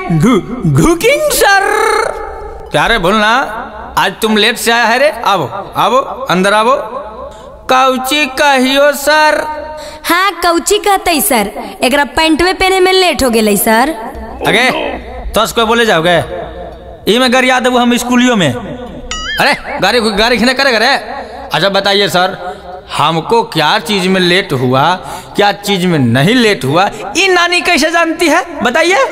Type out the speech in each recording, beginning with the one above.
घुकिंग सर। क्या रे बोलना, आज तुम लेट से आया है रे? आवो आवो अंदर आवो। कौची कहियो सर? हाँ कौची कहते सर, एकरा पैंट में पहने में लेट हो गए सर। अगे तो कोई बोले जाओगे ई में घर याद है वो हम स्कूलियों में। अरे गाड़ी गाड़ी खींच करे करे। अच्छा बताइए सर, हमको क्या चीज में लेट हुआ, क्या चीज में नहीं लेट हुआ, ये नानी कैसे जानती है बताइए।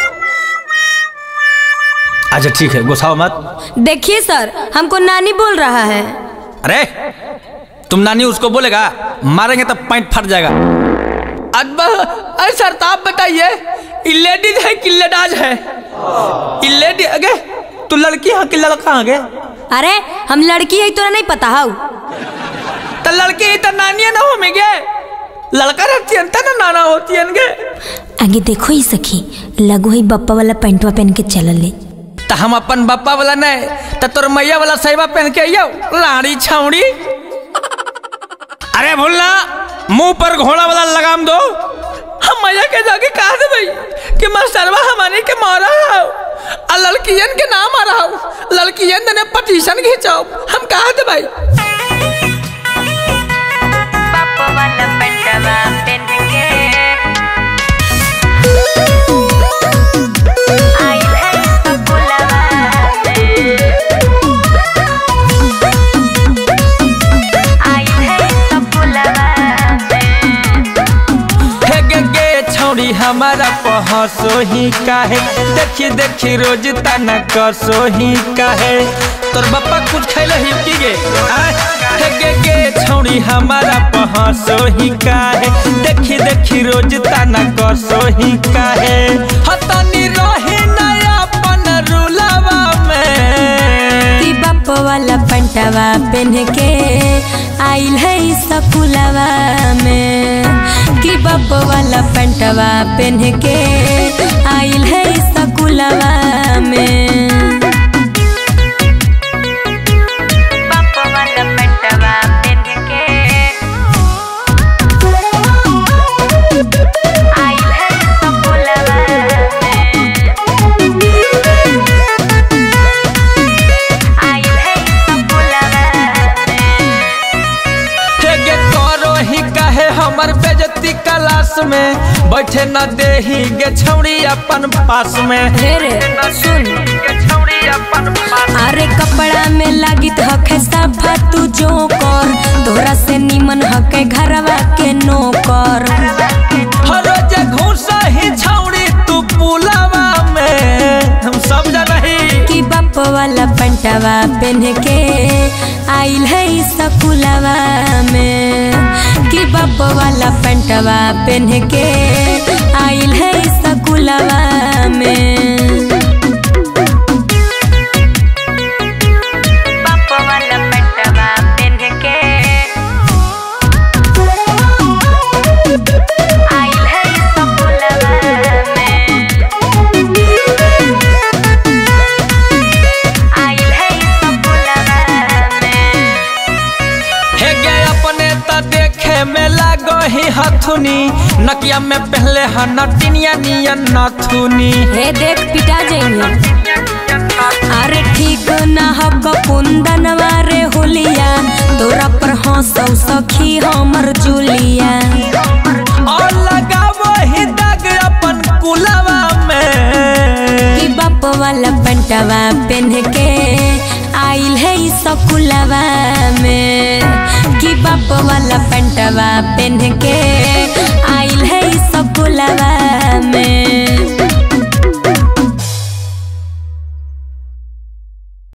अच्छा ठीक है गुस्साओ मत। देखिए सर, हमको नानी बोल रहा है। अरे तुम नानी उसको बोलेगा, मारेंगे तो पैंट फट जाएगा। अरे सर तो आप बताइए, लेडीज है कि लेडाज है? लेडीज अगे तू लड़की है कि लड़का है? अरे हम लड़की है तोरा नहीं पता है? तो लड़की है तो नानी ना हो मेगे, लड़का रहती है ना नाना होती है। आगे देखो ही सखी, लगो ही बप्पा वाला पैंटवा पहन के चल ले। तो हम अपन बप्पा वाला नहीं तो तोर मैया वाला सहीवा पहन के आइयो लाड़ी छाउड़ी। अरे भूलना मुंह पर घोड़ा वाला लगाम दो। हम मैया के जाके कहा दे भाई कि मास्टरवा हमारे के मारा है और लड़कियन के नाम आ रहा हूँ, लड़कियन ने पटीशन खींचाओ। हम कहा दे भाई पापा वाला पैंटवा पहन के आई है सकुलवा आई है सकुलवा छौड़ी हमारा पहसो ही काहे, देखी देखी रोज तना कसो ही काहे। तोर बप्पा कुछ खैले ही की गे छौड़ी हमारा पहसो ही काहे, देखी देखी रोज तना कसो ही काहे। हतनी रही नया अपन रुलवा में कि बाप वाला पैंटवा पहन के आइल है सकुलवा में, कि बाप वाला पैंटवा पहन के आइल है सकुलवा में। पापा वाला पैंटवा पहन के आई है सकुलवा आई है सकुलवा काहे हमर बेजती क्लास में बैठे न देही गे छौड़ी अपन पास में। सुन अरे कपड़ा में लागित हके सफा तू जो कर, तोरा से निमन हके घरवा के नौकर। हर रोज घूसा ही छौड़ी तू पुलवा में, हम सब रही कि बाप वाला पैंटवा पहन के आइल है सकुलवा में, कि बाप वाला पैंटवा पहन के आइल है सकुलवा में। पापा वाला पैंटवा पहन के आई है सकुलवा में आई है सकुलवा में। हे गे अपने त देखे में लागो ही हथुनी, नकिया में पहले नटिनिया नियन नथुनी। हे देख पिटा जाएंगे। अरे ठीक ना हक कुंदनवा रे होलिया, तोरा पर हंसौ सखी हमर जुलिया। और लगावो ही दाग अपन कुलवा में, कि बाप वाला पैंटवा पहन के आइल है सकुलवा में, कि बाप वाला पैंटवा पहन के आइल है सकुलवा